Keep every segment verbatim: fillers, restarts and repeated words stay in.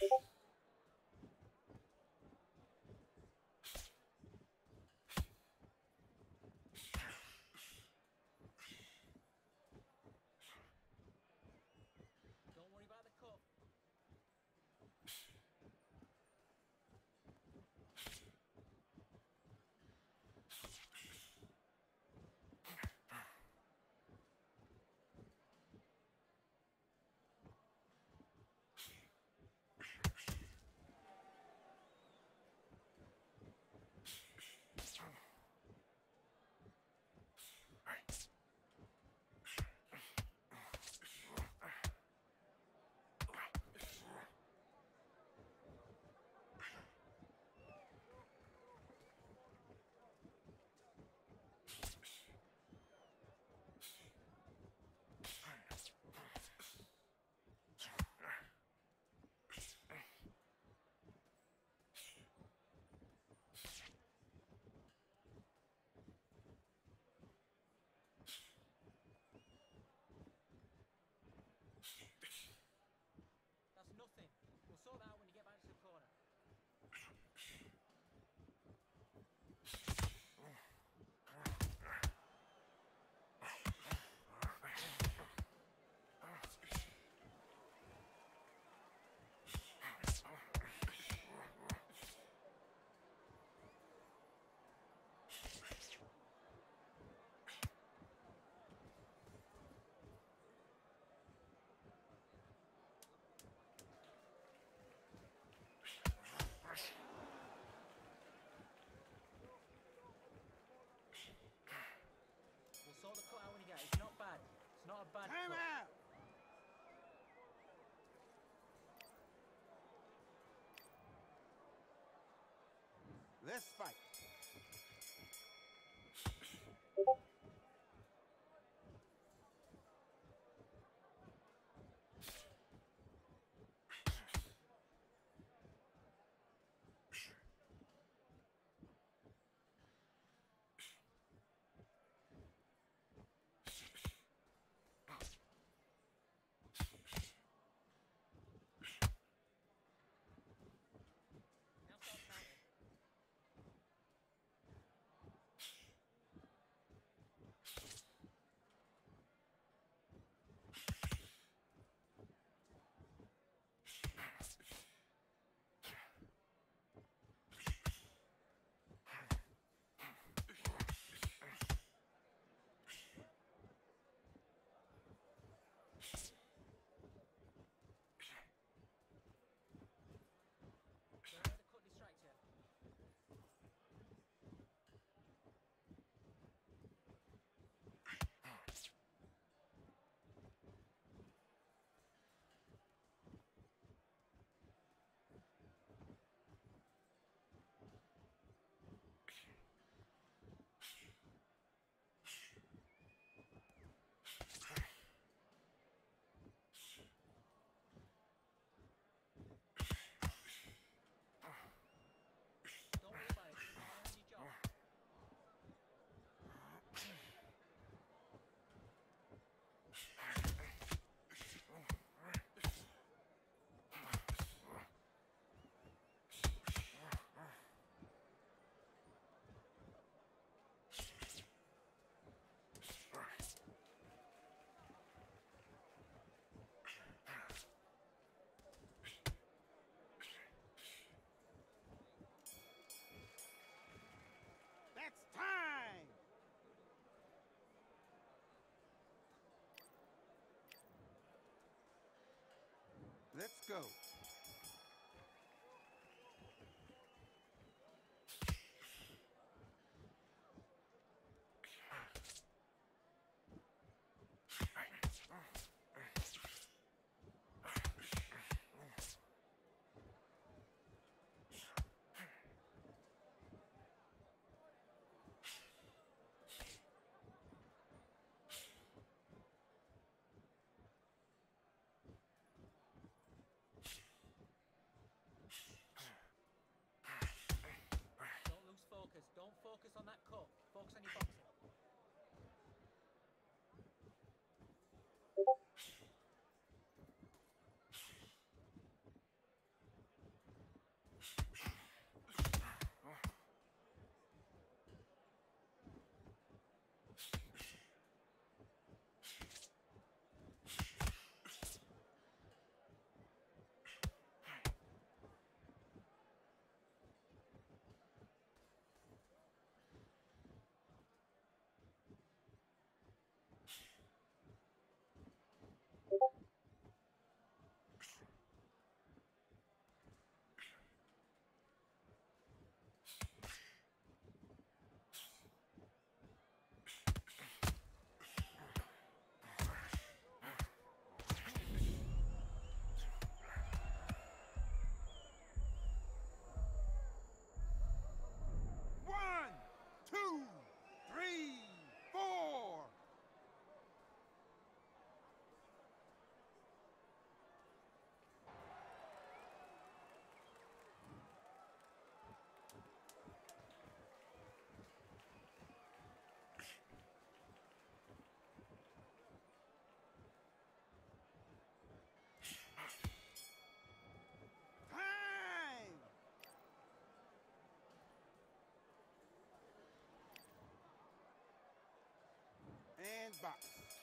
Don't worry about the cup. That's nothing. We'll sort that out when you get back to the corner. We'll sort the cut out when you get it. It's not bad. It's not a bad Time cut. out! Let's fight. Now start counting. Don't let the cut distract you. Don't worry about it. Just rely on your job. That's time! Let's go. Sandbox.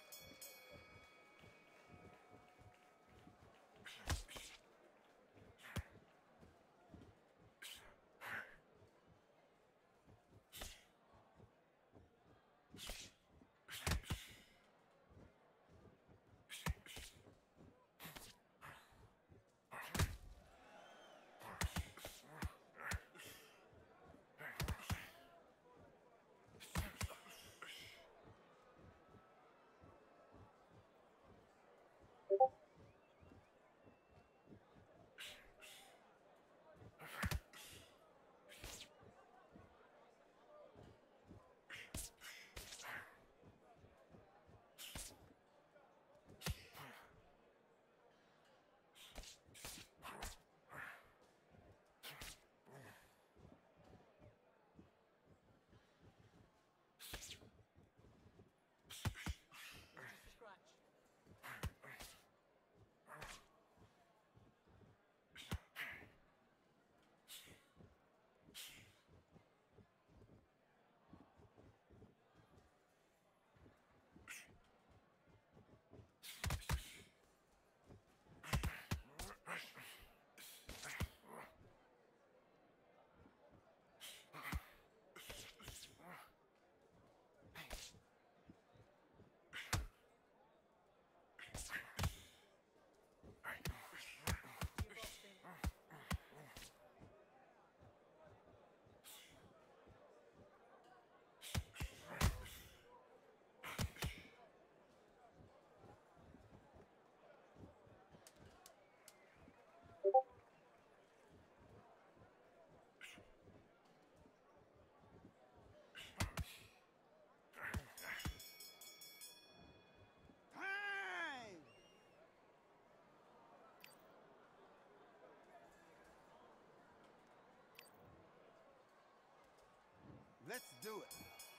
Let's do it.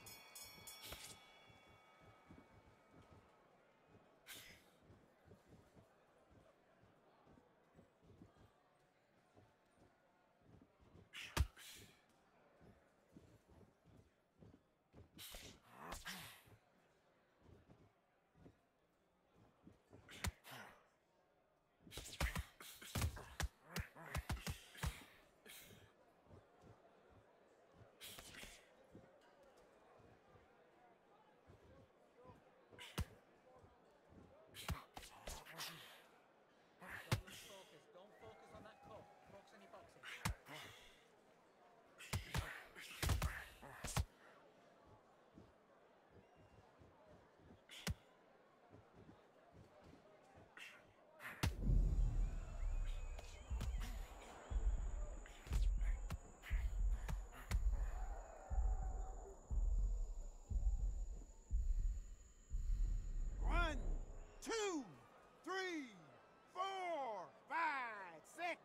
Two, three, four, five, six.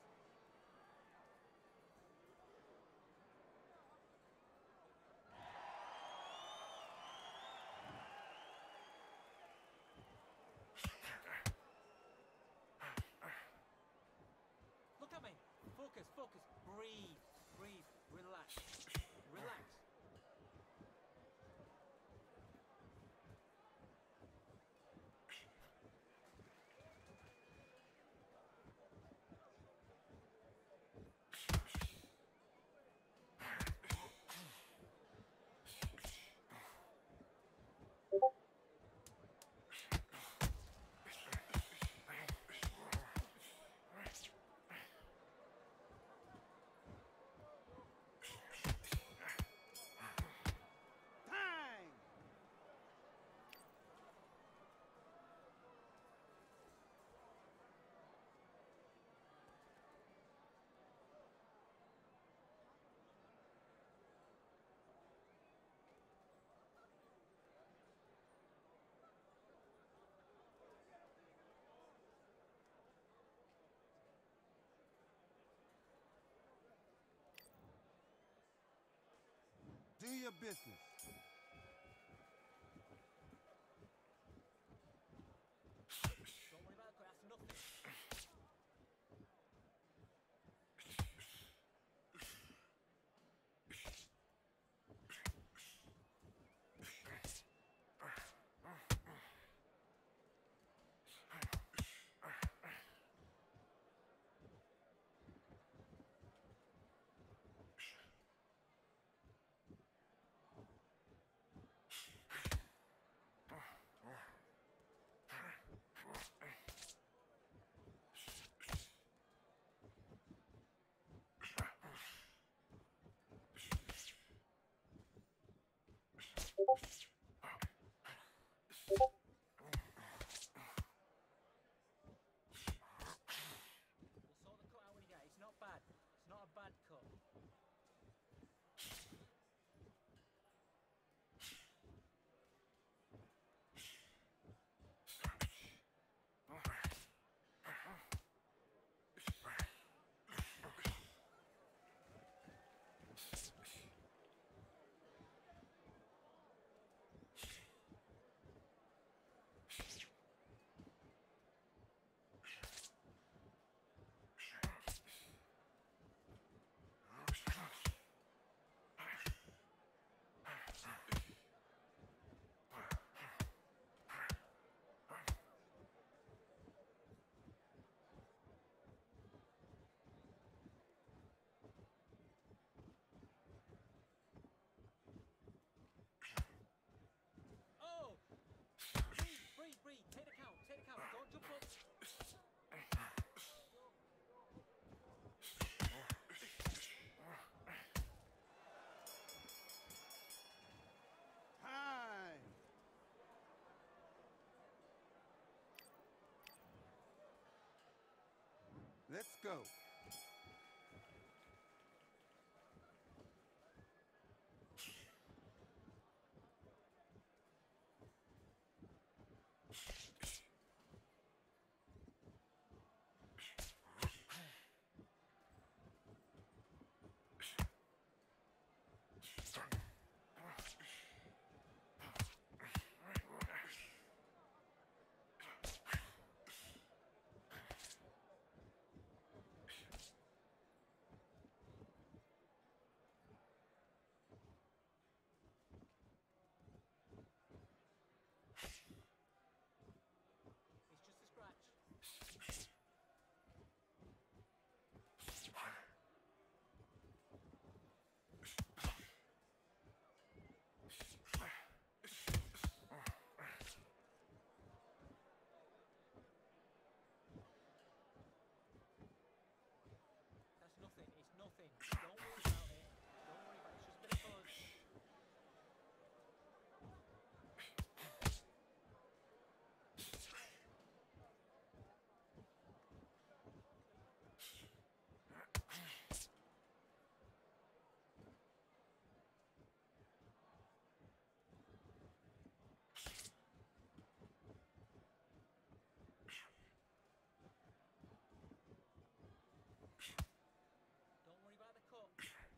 Look at me. Focus, focus. Breathe, breathe. Relax, relax. Do your business. Don't worry about it, that's nothing. We'll sort the cut out when you get it. It's not bad. It's not a bad cut. Oh! Breathe, breathe, breathe. Take the count, take the count. Don't jump up. Time. Let's go. It's just a scratch. That's nothing. It's nothing. Don't worry about it. Don't worry about it. It's just a bit of buzz. Don't worry about the cut.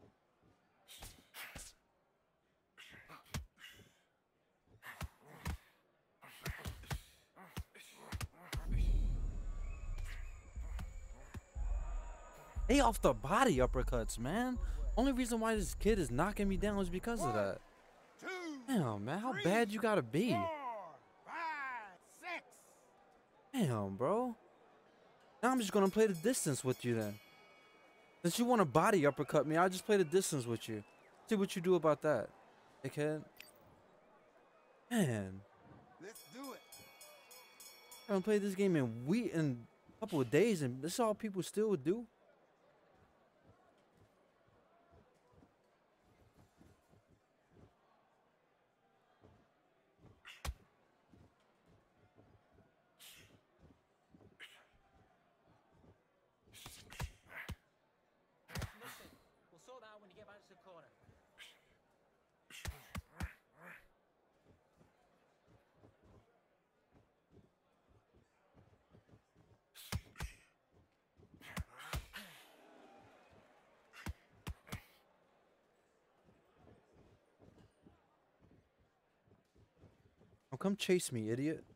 They off the body uppercuts, man. Only reason why this kid is knocking me down is because of that. Two. Damn, man, how three, bad you gotta be? Four, five, six. Damn, bro. Now I'm just gonna play the distance with you then. Since you want to body uppercut me, I'll just play the distance with you. See what you do about that, dickhead. Man, Let's do it. I haven't played this game in we in a couple of days, and this is all people still would do. Nothing. We'll sort that out when you get back to the corner. Oh, come chase me, idiot.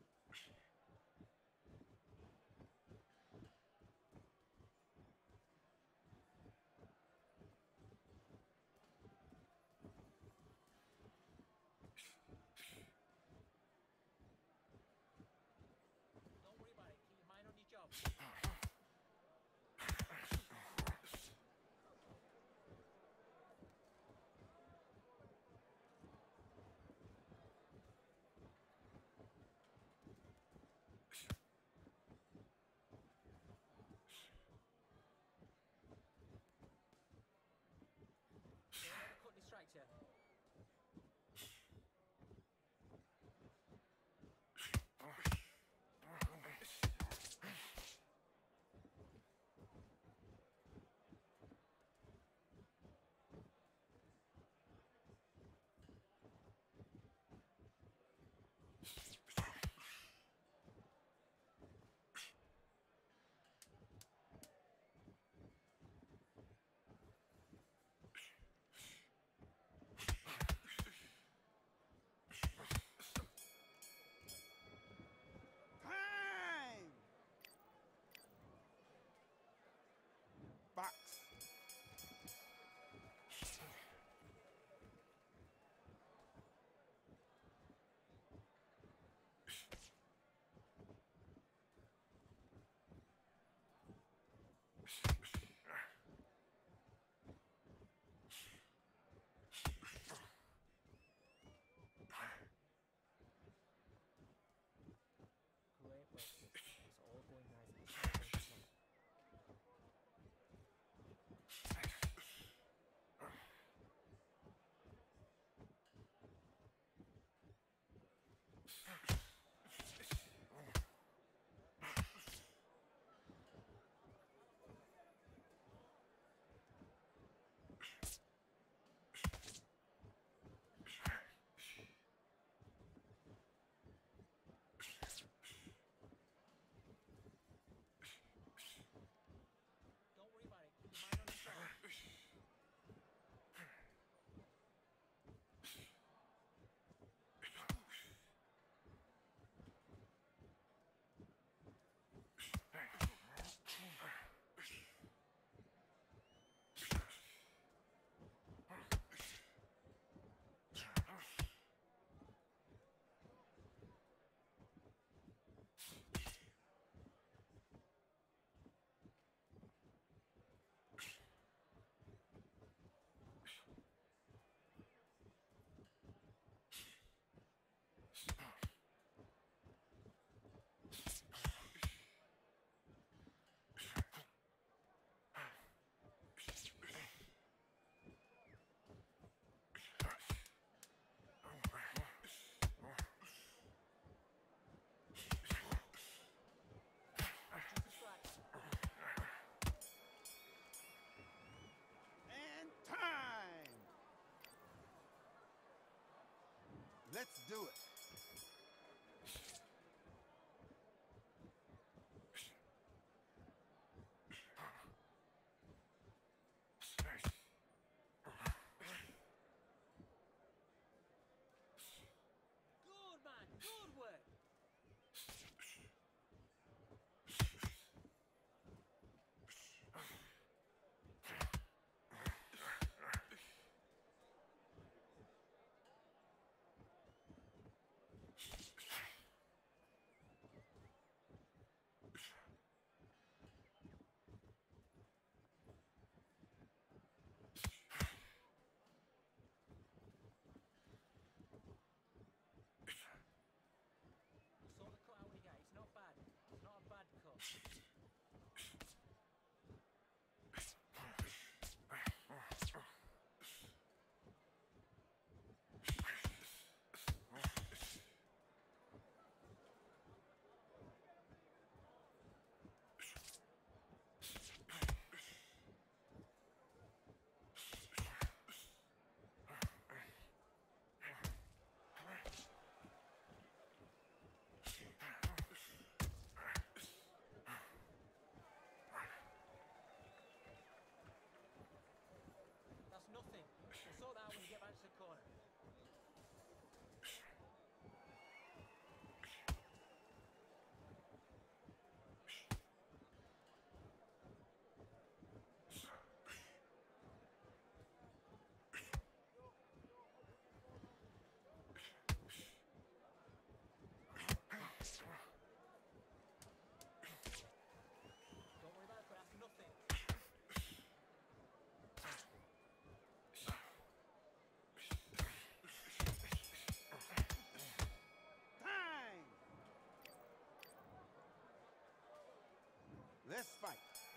Don't worry about it. Keep your mind on your job. do it. Good, man. Good work. You saw the cut out he got. It's not bad. It's not a bad cut. That's nothing. We'll sort that out when you get back to the corner. Don't worry about it, but that's nothing. Time! Let's fight.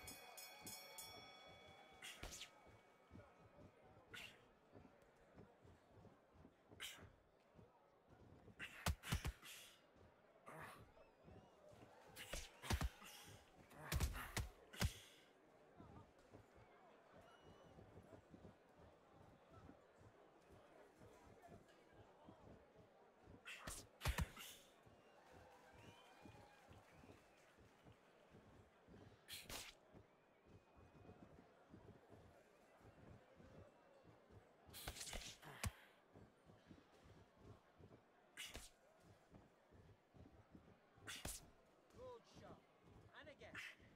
Good shot. And again.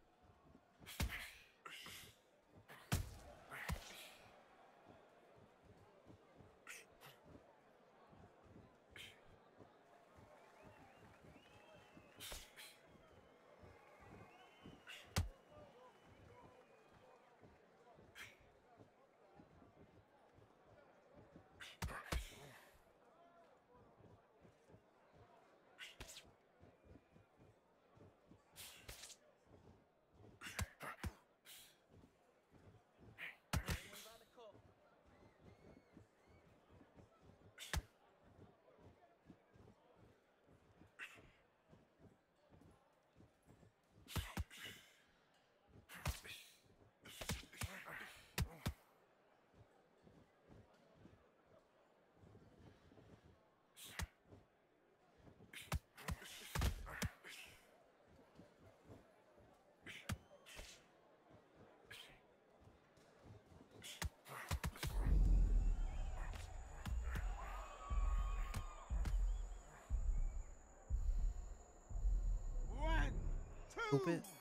Don't worry about the cut. One, two, Stupid.